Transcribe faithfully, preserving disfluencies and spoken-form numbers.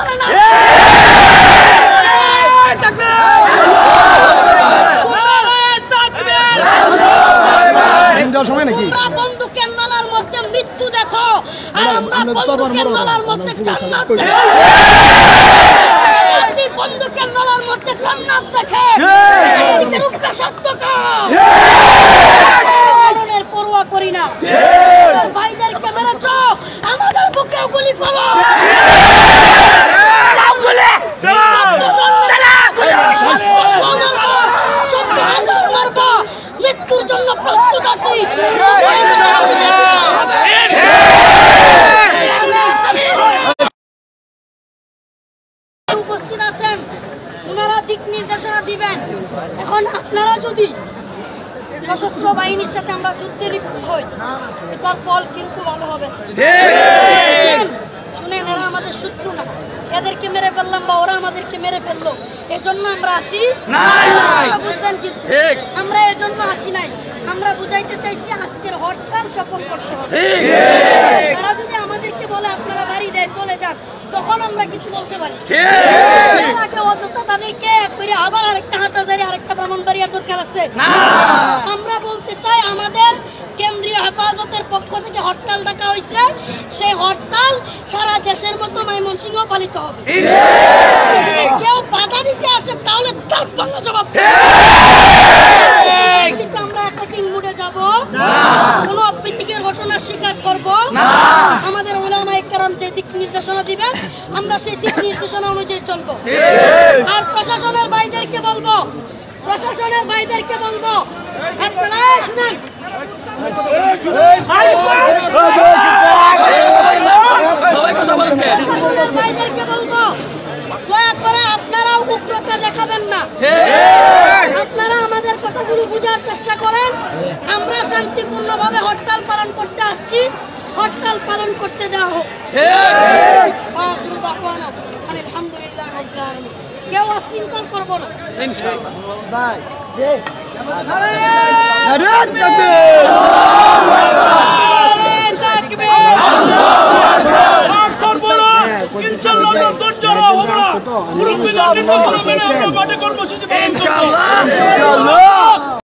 করে না সময় নাকি বন্দুকের নলার মধ্যে মৃত্যু দেখো আর আমরা বন্দুকের নলার মধ্যে জান্নাত দেখি জাতি বন্দুকের নলার মধ্যে জান্নাত দেখে এদিকে রূপে সত্য কা মরণের পরোয়া করি না তোর ভাইদেরকে মেরেছো আমাদের বুকেও গুলি করো গুলি সত্য হাজার মারবো মৃত্যুর জন্য প্রস্তুত আছি উপস্থিত আছেন ওনারা দিক নির্দেশনা দিবেন এখন আপনারা যদি সশস্ত্র বাহিনীর সাথে আমরা যুদ্ধে লিপ্ত হই এটার ফল কিন্তু ভালো হবে শুনেন এরা আমাদের শত্রু না এদেরকে মেরে ফেললাম বা ওরা আমাদেরকে মেরে ফেললো এজন্য আমরা আসি বুঝবেন কিন্তু আমরা এজন্য আসি নাই আমরা বুঝাইতে চাইছি আজকের হরতাল সফল করতে হবে তারা যদি আমাদেরকে বলে আপনারা বাড়ি দেয় চলে যান তখন আমরা কিছু বলতে পারি অযথা তাদেরকে করে আবার আরেকটা হাটাজারি আরেকটা ব্রাহ্মণবাড়িয়ার দরকার আছে আমরা বলতে চাই আমাদের কেন্দ্রীয় হেফাজতের পক্ষ থেকে হরতাল ডাকা হয়েছে সেই হরতাল সারা দেশের মতো ময়মনসিংহ পালিত হবে যদি কেউ বাধা দিতে আসে তাহলে দাঁত ভাঙা জবাব আমরা অ্যাটাকিং মুডে যাব কোনো অপ্রীতিকর ঘটনা স্বীকার করব আমাদের উলামায়ে কেরাম যে দিক নির্দেশনা দিবেন আমরা সেই দিক নির্দেশনা অনুযায়ী চলবো আর প্রশাসনের ভাইদেরকে বলবো প্রশাসনের ভাইদেরকে বলবো আপনারা শুনেন প্রশাসনের ভাইদেরকে বলবো দয়া করে আপনারা উগ্রতা দেখাবেন না আপনারা আমাদের কথাগুলো বোঝার চেষ্টা করেন আমরা শান্তিপূর্ণভাবে হরতাল পালন করতে আসছি হরতাল পালন করতে দেওয়া হোক আলহামদুলিল্লাহ রাব্বিল আলামিন কেউ অশৃঙ্খল করবো না ইনশাআল্লাহ ভাই নারে তাকবীর তাকবীর ইনশাআল্লাহ দরজা হবে না পুরো বিনা নির্বাচন মেনে আমরা মাঠে কর্মসূচি পালন করব ইনশাআল্লাহ ইনশাআল্লাহ